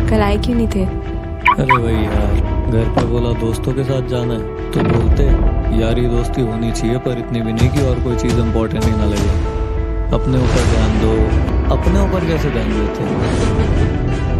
कल आए क्यों नहीं थे? अरे वही यार, घर पे बोला दोस्तों के साथ जाना है तो बोलते यारी दोस्ती होनी चाहिए, पर इतनी भी नहीं कि और कोई चीज़ इम्पोर्टेंट ही ना लगे। अपने ऊपर ध्यान दो। अपने ऊपर कैसे ध्यान देते हैं?